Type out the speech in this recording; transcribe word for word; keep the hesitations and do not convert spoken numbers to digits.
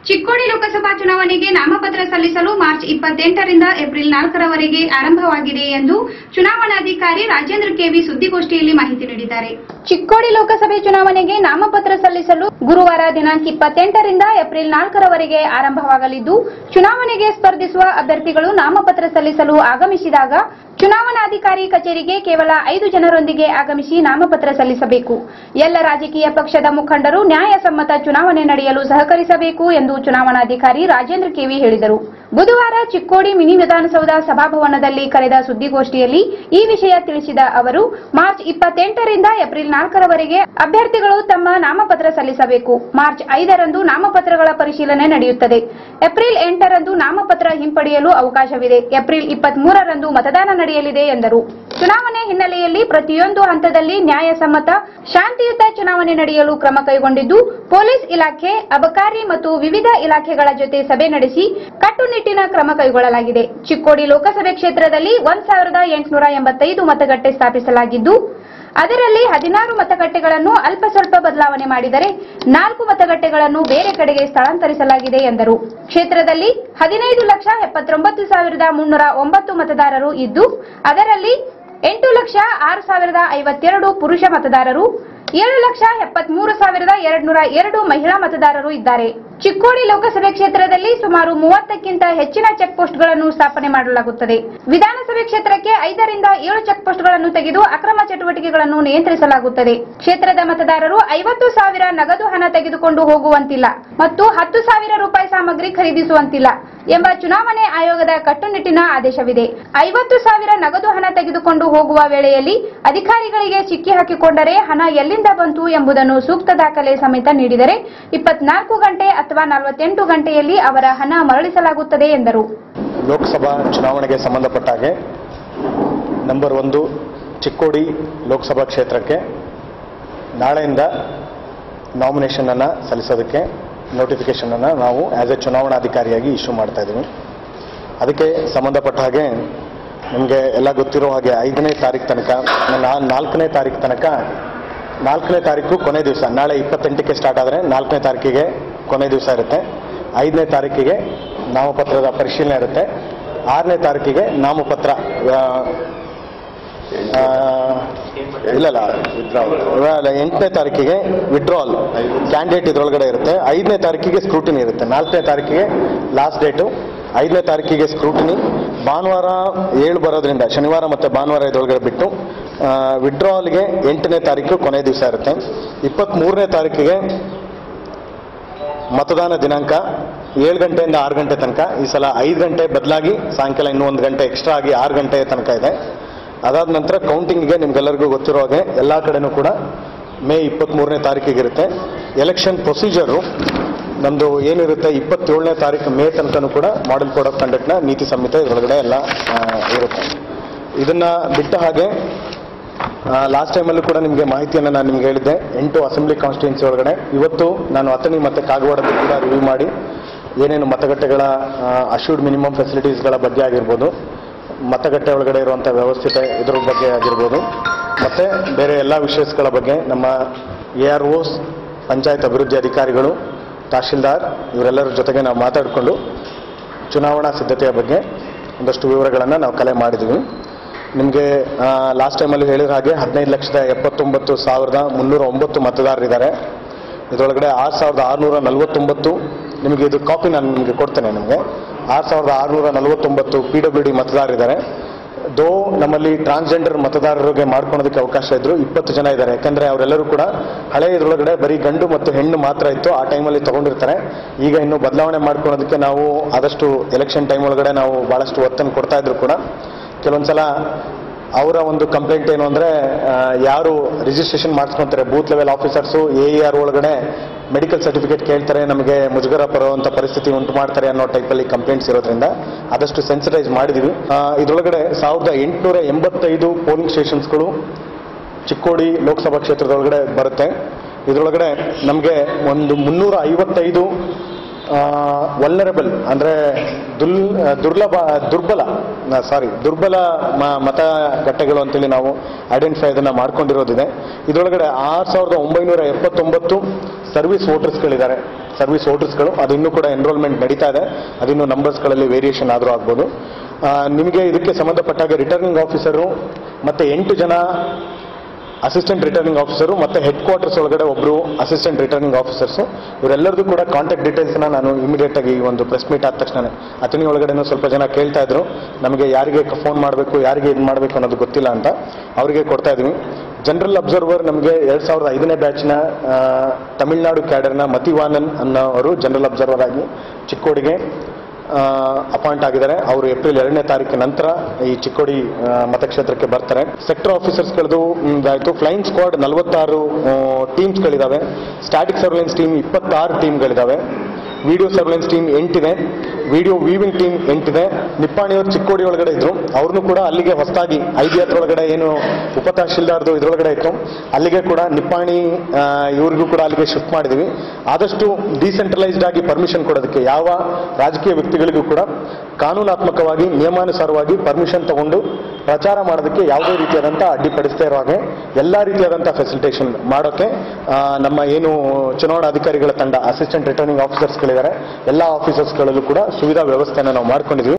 ಚಿಕ್ಕೋಡಿ ಲೋಕಸಭಾ ಚುನಾವಣೆಗೆ ನಾಮಪತ್ರ ಸಲ್ಲಿಸಲು ಮಾರ್ಚ್ ಇಪ್ಪತ್ತೆಂಟರಿಂದ ಏಪ್ರಿಲ್ ನಾಲ್ಕರವರೆಗೆ ಆರಂಭವಾಗಿದೆ ಎಂದು ಚುನಾವಣಾಧಿಕಾರಿ ರಾಜೇಂದ್ರ ಕೆವಿ ಸುದ್ದಿಗೋಷ್ಠಿಯಲ್ಲಿ ಮಾಹಿತಿ ನೀಡಿದ್ದಾರೆ. ಚಿಕ್ಕೋಡಿ ಲೋಕಸಭೆ ಚುನಾವಣೆಗೆ ನಾಮಪತ್ರ ಸಲ್ಲಿಸಲು ಗುರುವಾರ ದಿನಾಂಕ ಇಪ್ಪತ್ತೆಂಟರಿಂದ ಏಪ್ರಿಲ್ ನಾಲ್ಕರವರೆಗೆ ಆರಂಭವಾಗಲಿದ್ದು, ಚುನಾವಣೆಗೆ ಸ್ಪರ್ಧಿಸುವ ಅಭ್ಯರ್ಥಿಗಳು ನಾಮಪತ್ರ ಸಲ್ಲಿಸಲು ಆಗಮಿಸಿದಾಗ ಚುನಾವಣಾಧಿಕಾರಿ ಕಚೇರಿಗೆ ಕೇವಲ ಐದು ಜನರೊಂದಿಗೆ ಆಗಮಿಸಿ ನಾಮಪತ್ರ ಸಲ್ಲಿಸಬೇಕು. ಎಲ್ಲ ರಾಜಕೀಯ ಪಕ್ಷದ ಮುಖಂಡರು ನ್ಯಾಯಸಮ್ಮತ ಚುನಾವಣೆ ನಡೆಯಲು ಸಹಕರಿಸಬೇಕು ಎಂದು ಚುನಾವಣಾಧಿಕಾರಿ ರಾಜೇಂದ್ರ ಕೆವಿ ಹೇಳಿದರು. ಬುಧವಾರ ಚಿಕ್ಕೋಡಿ ಮಿನಿ ವಿಧಾನಸೌಧ ಸಭಾಭವನದಲ್ಲಿ ಕರೆದ ಸುದ್ದಿಗೋಷ್ಠಿಯಲ್ಲಿ ಈ ವಿಷಯ ತಿಳಿಸಿದ ಅವರು, ಮಾರ್ಚ್ ಇಪ್ಪತ್ತೆಂಟರಿಂದ ಏಪ್ರಿಲ್ ನಾಲ್ಕರವರೆಗೆ ಅಭ್ಯರ್ಥಿಗಳು ತಮ್ಮ ನಾಮಪತ್ರ ಸಲ್ಲಿಸಬೇಕು. ಮಾರ್ಚ್ ಐದರಂದು ನಾಮಪತ್ರಗಳ ಪರಿಶೀಲನೆ ನಡೆಯುತ್ತದೆ. ಏಪ್ರಿಲ್ ಎಂಟರಂದು ನಾಮಪತ್ರ ಹಿಂಪಡೆಯಲು ಅವಕಾಶವಿದೆ. ಏಪ್ರಿಲ್ ಇಪ್ಪತ್ಮೂರರಂದು ಮತದಾನ ನಡೆಯಲಿದೆ ಎಂದರು. ಚುನಾವಣೆ ಹಿನ್ನೆಲೆಯಲ್ಲಿ ಪ್ರತಿಯೊಂದು ಹಂತದಲ್ಲಿ ನ್ಯಾಯಸಮ್ಮತ ಶಾಂತಿಯುತ ಚುನಾವಣೆ ನಡೆಯಲು ಕ್ರಮ ಕೈಗೊಂಡಿದ್ದು, ಪೊಲೀಸ್ ಇಲಾಖೆ, ಅಬಕಾರಿ ಮತ್ತು ವಿವಿಧ ಇಲಾಖೆಗಳ ಜೊತೆ ಸಭೆ ನಡೆಸಿ ಕಟ್ಟುನಿಟ್ಟಿನ ಕ್ರಮ ಕೈಗೊಳ್ಳಲಾಗಿದೆ. ಚಿಕ್ಕೋಡಿ ಲೋಕಸಭೆ ಕ್ಷೇತ್ರದಲ್ಲಿ ಒಂದ್ ಸಾವಿರದ ಎಂಟುನೂರ ಎಂಬತ್ತೈದು ಮತಗಟ್ಟೆ ಸ್ಥಾಪಿಸಲಾಗಿದ್ದು, ಅದರಲ್ಲಿ ಹದಿನಾರು ಮತಗಟ್ಟೆಗಳನ್ನು ಅಲ್ಪ ಸ್ವಲ್ಪ ಬದಲಾವಣೆ ಮಾಡಿದರೆ ನಾಲ್ಕು ಮತಗಟ್ಟೆಗಳನ್ನು ಬೇರೆ ಕಡೆಗೆ ಸ್ಥಳಾಂತರಿಸಲಾಗಿದೆ ಎಂದರು. ಕ್ಷೇತ್ರದಲ್ಲಿ ಹದಿನೈದು ಲಕ್ಷ ಎಪ್ಪತ್ತೊಂಬತ್ತು ಸಾವಿರದ ಮುನ್ನೂರ ಒಂಬತ್ತು ಮತದಾರರು ಇದ್ದು, ಅದರಲ್ಲಿ ಎಂಟು ಲಕ್ಷ ಆರು ಸಾವಿರದ ಐವತ್ತೆರಡು ಪುರುಷ ಮತದಾರರು, ಏಳು ಲಕ್ಷ ಎಪ್ಪತ್ಮೂರು ಸಾವಿರದ ಎರಡ್ನೂರ ಎರಡು ಮಹಿಳಾ ಮತದಾರರು ಇದ್ದಾರೆ. ಚಿಕ್ಕೋಡಿ ಲೋಕಸಭೆ ಕ್ಷೇತ್ರದಲ್ಲಿ ಸುಮಾರು ಮೂವತ್ತಕ್ಕಿಂತ ಹೆಚ್ಚಿನ ಚೆಕ್ ಪೋಸ್ಟ್ಗಳನ್ನು ಸ್ಥಾಪನೆ ಮಾಡಲಾಗುತ್ತದೆ. ವಿಧಾನಸಭೆ ಕ್ಷೇತ್ರಕ್ಕೆ ಐದರಿಂದ ಏಳು ಚೆಕ್ ಪೋಸ್ಟ್ಗಳನ್ನು ತೆಗೆದು ಅಕ್ರಮ ಚಟುವಟಿಕೆಗಳನ್ನು ನಿಯಂತ್ರಿಸಲಾಗುತ್ತದೆ. ಕ್ಷೇತ್ರದ ಮತದಾರರು ಐವತ್ತು ಸಾವಿರ ನಗದು ಹಣ ತೆಗೆದುಕೊಂಡು ಹೋಗುವಂತಿಲ್ಲ ಮತ್ತು ಹತ್ತು ಸಾವಿರ ರೂಪಾಯಿ ಸಾಮಗ್ರಿ ಖರೀದಿಸುವಂತಿಲ್ಲ ಎಂಬ ಚುನಾವಣೆ ಆಯೋಗದ ಕಟ್ಟುನಿಟ್ಟಿನ ಆದೇಶವಿದೆ. ಐವತ್ತು ಸಾವಿರ ನಗದು ಹಣ ತೆಗೆದುಕೊಂಡು ಹೋಗುವ ವೇಳೆಯಲ್ಲಿ ಅಧಿಕಾರಿಗಳಿಗೆ ಸಿಕ್ಕಿ ಹಾಕಿಕೊಂಡರೆ ಹಣ ಎಲ್ಲಿಂದ ಬಂತು ಎಂಬುದನ್ನು ಸೂಕ್ತ ದಾಖಲೆ ಸಮೇತ ನೀಡಿದರೆ ಇಪ್ಪತ್ನಾಲ್ಕು ಗಂಟೆ ಅಥವಾ ನಲವತ್ತೆಂಟು ಗಂಟೆಯಲ್ಲಿ ಅವರ ಹಣ ಮರಳಿಸಲಾಗುತ್ತದೆ ಎಂದರು. ಲೋಕಸಭಾ ಚುನಾವಣೆಗೆ ಸಂಬಂಧಪಟ್ಟ ಹಾಗೆ ನಂಬರ್ ಒಂದು ಚಿಕ್ಕೋಡಿ ಲೋಕಸಭಾ ಕ್ಷೇತ್ರಕ್ಕೆ ನಾಳೆಯಿಂದ ನಾಮಿನೇಷನ್ ಅನ್ನು ಸಲ್ಲಿಸೋದಕ್ಕೆ ನೋಟಿಫಿಕೇಶನ್ ಅನ್ನು ನಾವು ಆಸ್ ಎ ಚುನಾವಣಾಧಿಕಾರಿಯಾಗಿ ಇಶ್ಯೂ ಮಾಡ್ತಾ ಇದ್ದೀವಿ. ಅದಕ್ಕೆ ಸಂಬಂಧಪಟ್ಟ ಹಾಗೆ ನಿಮಗೆ ಎಲ್ಲ ಗೊತ್ತಿರೋ ಹಾಗೆ ಐದನೇ ತಾರೀಕು ತನಕ ನಾಲ್ಕನೇ ತಾರೀಕು ತನಕ ನಾಲ್ಕನೇ ತಾರೀಕು ಕೊನೆ ದಿವಸ, ನಾಳೆ ಇಪ್ಪತ್ತೆಂಟಕ್ಕೆ ಸ್ಟಾರ್ಟ್ ಆದರೆ ನಾಲ್ಕನೇ ತಾರೀಕಿಗೆ ಕೊನೆ ದಿವಸ ಇರುತ್ತೆ. ಐದನೇ ತಾರೀಕಿಗೆ ನಾಮಪತ್ರದ ಪರಿಶೀಲನೆ ಇರುತ್ತೆ. ಆರನೇ ತಾರೀಕಿಗೆ ನಾಮಪತ್ರ ಇಲ್ಲಲ್ಲ ವಿಡ್ರಾವಲ್ ಎಂಟನೇ ತಾರೀಕಿಗೆ ವಿಡ್ರಾವಲ್ ಕ್ಯಾಂಡಿಡೇಟ್ ಇದರೊಳಗಡೆ ಇರುತ್ತೆ. ಐದನೇ ತಾರೀಕಿಗೆ ಸ್ಕ್ರೂಟಿನಿ ಇರುತ್ತೆ. ನಾಲ್ಕನೇ ತಾರೀಕಿಗೆ ಲಾಸ್ಟ್ ಡೇಟು. ಐದನೇ ತಾರೀಕಿಗೆ ಸ್ಕ್ರೂಟಿನಿ. ಭಾನುವಾರ ಏಳು ಬರೋದ್ರಿಂದ ಶನಿವಾರ ಮತ್ತು ಭಾನುವಾರ ಇದರೊಳಗಡೆ ಬಿಟ್ಟು ವಿಡ್ರಾವಲ್ಗೆ ಎಂಟನೇ ತಾರೀಕು ಕೊನೆ ದಿವಸ ಇರುತ್ತೆ. ಇಪ್ಪತ್ತ್ಮೂರನೇ ತಾರೀಕಿಗೆ ಮತದಾನ ದಿನಾಂಕ ಏಳು ಗಂಟೆಯಿಂದ ಆರು ಗಂಟೆ ತನಕ. ಈ ಸಲ ಐದು ಗಂಟೆ ಬದಲಾಗಿ ಸಾಯಂಕಾಲ ಇನ್ನೂ ಒಂದು ಗಂಟೆ ಎಕ್ಸ್ಟ್ರಾ ಆಗಿ ಆರು ಗಂಟೆ ತನಕ ಇದೆ. ಅದಾದ ನಂತರ ಕೌಂಟಿಂಗ್ಗೆ ನಿಮ್ಗೆಲ್ಲರಿಗೂ ಗೊತ್ತಿರೋ ಹಾಗೆ ಎಲ್ಲ ಕಡೆನೂ ಕೂಡ ಮೇ ಇಪ್ಪತ್ತ್ಮೂರನೇ ತಾರೀಕಿಗಿರುತ್ತೆ. ಎಲೆಕ್ಷನ್ ಪ್ರೊಸೀಜರು ನಮ್ಮದು ಏನಿರುತ್ತೆ ಇಪ್ಪತ್ತೇಳನೇ ತಾರೀಕು ಮೇ ತನಕನೂ ಕೂಡ ಮಾಡೆಲ್ ಕೋಡ್ ಆಫ್ ಕಂಡಕ್ಟ್ನ ನೀತಿ ಸಂಹಿತೆ ಇದರೊಳಗಡೆ ಎಲ್ಲ ಇರುತ್ತೆ. ಇದನ್ನು ಬಿಟ್ಟ ಹಾಗೆ ಲಾಸ್ಟ್ ಟೈಮಲ್ಲೂ ಕೂಡ ನಿಮಗೆ ಮಾಹಿತಿಯನ್ನು ನಾನು ನಿಮ್ಗೆ ಹೇಳಿದ್ದೆ. ಎಂಟು ಅಸೆಂಬ್ಲಿ ಕಾನ್ಸ್ಟಿಟ್ಯೂನ್ಸಿ ಒಳಗಡೆ ಇವತ್ತು ನಾನು ಅಥಣಿ ಮತ್ತು ಕಾಗವಾಡದ ಕೂಡ ರಿವ್ಯೂ ಮಾಡಿ ಏನೇನು ಮತಗಟ್ಟೆಗಳ ಅಶ್ಯೂರ್ಡ್ ಮಿನಿಮಮ್ ಫೆಸಿಲಿಟೀಸ್ಗಳ ಬಗ್ಗೆ ಆಗಿರ್ಬೋದು, ಮತಗಟ್ಟೆ ಒಳಗಡೆ ಇರುವಂಥ ವ್ಯವಸ್ಥಿತ ಇದ್ರ ಬಗ್ಗೆ ಆಗಿರ್ಬೋದು, ಮತ್ತು ಬೇರೆ ಎಲ್ಲ ವಿಷಯಗಳ ಬಗ್ಗೆ ನಮ್ಮ ಎ ಆರ್ ಓಸ್, ಪಂಚಾಯತ್ ಅಭಿವೃದ್ಧಿ ಅಧಿಕಾರಿಗಳು, ತಹಶೀಲ್ದಾರ್ ಇವರೆಲ್ಲರ ಜೊತೆಗೆ ನಾವು ಮಾತಾಡಿಕೊಂಡು ಚುನಾವಣಾ ಸಿದ್ಧತೆಯ ಬಗ್ಗೆ ಒಂದಷ್ಟು ವಿವರಗಳನ್ನು ನಾವು ಕಲೆ ಮಾಡಿದ್ದೀವಿ. ನಿಮಗೆ ಲಾಸ್ಟ್ ಟೈಮಲ್ಲಿ ಹೇಳಿದ ಹಾಗೆ ಹದಿನೈದು ಲಕ್ಷದ ಎಪ್ಪತ್ತೊಂಬತ್ತು ಸಾವಿರದ ಮುನ್ನೂರ ಒಂಬತ್ತು ಮತದಾರರಿದ್ದಾರೆ. ಇದರೊಳಗಡೆ ಆರು ಸಾವಿರದ ಆರುನೂರ ನಲವತ್ತೊಂಬತ್ತು ನಿಮಗೆ ಇದು ಕಾಪಿ ನಾನು ನಿಮಗೆ ಕೊಡ್ತೇನೆ. ನಿಮಗೆ ಆರು ಸಾವಿರದ ಆರುನೂರ ನಲವತ್ತೊಂಬತ್ತು ಪಿ ಡಬ್ಲ್ಯೂ ಡಿ ಮತದಾರರಿದ್ದಾರೆ. ದೋ ನಮ್ಮಲ್ಲಿ ಟ್ರಾನ್ಸ್ಜೆಂಡರ್ ಮತದಾರರಿಗೆ ಮಾಡ್ಕೊಳೋದಕ್ಕೆ ಅವಕಾಶ ಇದ್ರು ಇಪ್ಪತ್ತು ಜನ ಇದ್ದಾರೆ. ಯಾಕಂದರೆ ಅವರೆಲ್ಲರೂ ಕೂಡ ಹಳೆ ಇದರೊಳಗಡೆ ಬರೀ ಗಂಡು ಮತ್ತು ಹೆಣ್ಣು ಮಾತ್ರ ಇತ್ತು, ಆ ಟೈಮಲ್ಲಿ ತೊಗೊಂಡಿರ್ತಾರೆ. ಈಗ ಇನ್ನು ಬದಲಾವಣೆ ಮಾಡ್ಕೊಳೋದಕ್ಕೆ ನಾವು ಆದಷ್ಟು ಎಲೆಕ್ಷನ್ ಟೈಮ್ ಒಳಗಡೆ ನಾವು ಭಾಳಷ್ಟು ಒತ್ತನ್ನು ಕೊಡ್ತಾ ಇದ್ರು ಕೂಡ ಕೆಲವೊಂದ್ಸಲ ಅವರ ಒಂದು ಕಂಪ್ಲೇಂಟ್ ಏನು ಅಂದರೆ ಯಾರು ರಿಜಿಸ್ಟ್ರೇಷನ್ ಮಾಡಿಸ್ಕೊತಾರೆ booth level officers A E R ಒಳಗಡೆ ಮೆಡಿಕಲ್ ಸರ್ಟಿಫಿಕೇಟ್ ಕೇಳ್ತಾರೆ, ನಮಗೆ ಮುಜುಗರ ಬರುವಂಥ ಪರಿಸ್ಥಿತಿ ಉಂಟು ಮಾಡ್ತಾರೆ ಅನ್ನೋ ಟೈಪಲ್ಲಿ ಕಂಪ್ಲೇಂಟ್ಸ್ ಇರೋದ್ರಿಂದ ಆದಷ್ಟು ಸೆನ್ಸಿಟೈಸ್ ಮಾಡಿದ್ದೀವಿ. ಇದರೊಳಗಡೆ ಸಾವಿರದ ಎಂಟುನೂರ ಎಂಬತ್ತೈದು ಪೋಲಿಂಗ್ ಸ್ಟೇಷನ್ಸ್ಗಳು ಚಿಕ್ಕೋಡಿ ಲೋಕಸಭಾ ಕ್ಷೇತ್ರದೊಳಗಡೆ ಬರುತ್ತೆ. ಇದರೊಳಗಡೆ ನಮಗೆ ಒಂದು ಮುನ್ನೂರ ಐವತ್ತೈದು ವಲ್ನರಬಲ್ ಅಂದರೆ ದುಲ್ ದುರ್ಲಭ ದುರ್ಬಲ ಸಾರಿ ದುರ್ಬಲ ಮತಗಟ್ಟೆಗಳು ಅಂತೇಳಿ ನಾವು ಐಡೆಂಟಿಫೈ ಅದನ್ನು ಮಾಡ್ಕೊಂಡಿರೋದಿದೆ. ಇದರೊಳಗಡೆ ಆರು ಸಾವಿರದ ಒಂಬೈನೂರ ಎಪ್ಪತ್ತೊಂಬತ್ತು ಸರ್ವಿಸ್ ವೋಟರ್ಸ್ಗಳಿದ್ದಾರೆ. ಸರ್ವಿಸ್ ವೋಟರ್ಸ್ಗಳು, ಅದು ಇನ್ನೂ ಕೂಡ ಎನ್ರೋಲ್ಮೆಂಟ್ ನಡೀತಾ ಇದೆ. ಅದಿನ್ನೂ ನಂಬರ್ಸ್ಗಳಲ್ಲಿ ವೇರಿಯೇಷನ್ ಆದರೂ ಆಗ್ಬೋದು. ನಿಮಗೆ ಇದಕ್ಕೆ ಸಂಬಂಧಪಟ್ಟಾಗ ರಿಟರ್ನಿಂಗ್ ಆಫೀಸರು ಮತ್ತು ಎಂಟು ಜನ ಅಸಿಸ್ಟೆಂಟ್ ರಿಟರ್ನಿಂಗ್ ಆಫೀಸರು ಮತ್ತು ಹೆಡ್ ಕ್ವಾರ್ಟರ್ಸ್ ಒಳಗಡೆ ಒಬ್ಬರು ಅಸಿಸ್ಟೆಂಟ್ ರಿಟರ್ನಿಂಗ್ ಆಫೀಸರ್ಸು, ಇವರೆಲ್ಲರದು ಕೂಡ ಕಾಂಟ್ಯಾಕ್ಟ್ ಡೀಟೇಲ್ಸ್ನ ನಾನು ಇಮಿಡಿಯೇಟ್ ಆಗಿ ಈ ಒಂದು ಪ್ರೆಸ್ ಮೀಟ್ ಆದ ತಕ್ಷಣ ಅತನಿ ಒಳಗಡೆನೂ ಸ್ವಲ್ಪ ಜನ ಕೇಳ್ತಾ ಇದ್ರು, ನಮಗೆ ಯಾರಿಗೆ ಫೋನ್ ಮಾಡಬೇಕು, ಯಾರಿಗೆ ಇದು ಮಾಡಬೇಕು ಅನ್ನೋದು ಗೊತ್ತಿಲ್ಲ ಅಂತ, ಅವರಿಗೆ ಕೊಡ್ತಾ ಇದ್ದೀವಿ. ಜನರಲ್ ಅಬ್ಸರ್ವರ್ ನಮಗೆ ಎರಡು ಸಾವಿರದ ಐದನೇ ಬ್ಯಾಚ್ನ ತಮಿಳುನಾಡು ಕ್ಯಾಡರ್ನ ಮತಿವಾನನ್ ಅನ್ನೋರು ಜನರಲ್ ಅಬ್ಸರ್ವರ್ ಆಗಿ ಚಿಕ್ಕೋಡಿಗೆ ಅಪಾಯಿಂಟ್ ಆಗಿದ್ದಾರೆ. ಅವರು ಏಪ್ರಿಲ್ ಎರಡನೇ ತಾರೀಕಿನ ನಂತರ ಈ ಚಿಕ್ಕೋಡಿ ಮತಕ್ಷೇತ್ರಕ್ಕೆ ಬರ್ತಾರೆ. ಸೆಕ್ಟರ್ ಆಫೀಸರ್ಸ್ಗಳದ್ದು ಆಯಿತು. ಫ್ಲೈಯಿಂಗ್ ಸ್ಕ್ವಾಡ್ ನಲವತ್ತಾರು ಟೀಮ್ಸ್ಗಳಿದ್ದಾವೆ. ಸ್ಟ್ಯಾಟಿಕ್ ಸರ್ವೆಲೆನ್ಸ್ ಟೀಮ್ ಇಪ್ಪತ್ತಾರು ಟೀಮ್ಗಳಿದ್ದಾವೆ. ವಿಡಿಯೋ ಸರ್ವೆಲೆನ್ಸ್ ಟೀಮ್ ಎಂಟಿದೆ. ವಿಡಿಯೋ ವೀವಿಂಗ್ ಟೀಮ್ ಎಂಟಿದೆ. ನಿಪ್ಪಾಣಿಯವರು ಚಿಕ್ಕೋಡಿ ಒಳಗಡೆ ಇದ್ರು, ಅವ್ರನ್ನೂ ಕೂಡ ಅಲ್ಲಿಗೆ ಹೊಸದಾಗಿ ಐದು ಹತ್ರೊಳಗಡೆ ಏನು ಉಪ ತಹಶೀಲ್ದಾರ್ದು ಇದರೊಳಗಡೆ ಇತ್ತು, ಅಲ್ಲಿಗೆ ಕೂಡ ನಿಪ್ಪಾಣಿ ಇವ್ರಿಗೂ ಕೂಡ ಅಲ್ಲಿಗೆ ಶಿಫ್ಟ್ ಮಾಡಿದ್ವಿ. ಆದಷ್ಟು ಡಿಸೆಂಟ್ರಲೈಸ್ಡ್ ಆಗಿ ಪರ್ಮಿಷನ್ ಕೊಡೋದಕ್ಕೆ ಯಾವ ರಾಜಕೀಯ ವ್ಯಕ್ತಿಗಳಿಗೂ ಕೂಡ ಕಾನೂನಾತ್ಮಕವಾಗಿ ನಿಯಮಾನುಸಾರವಾಗಿ ಪರ್ಮಿಷನ್ ತಗೊಂಡು ಪ್ರಚಾರ ಮಾಡೋದಕ್ಕೆ ಯಾವುದೇ ರೀತಿಯಾದಂಥ ಅಡ್ಡಿಪಡಿಸ್ತಾ ಇರೋ ಹಾಗೆ ಎಲ್ಲ ರೀತಿಯಾದಂಥ ಫೆಸಿಲಿಟೇಷನ್ ಮಾಡೋಕ್ಕೆ ನಮ್ಮ ಏನು ಚುನಾವಣಾಧಿಕಾರಿಗಳ ತಂಡ ಅಸಿಸ್ಟೆಂಟ್ ರಿಟರ್ನಿಂಗ್ ಆಫೀಸರ್ಸ್ಗಳಿದ್ದಾರೆ, ಎಲ್ಲ ಆಫೀಸರ್ಸ್ಗಳಲ್ಲೂ ಕೂಡ ಸುವಿಧಾ ವ್ಯವಸ್ಥೆಯನ್ನು ನಾವು ಮಾಡ್ಕೊಂಡಿದ್ವಿ.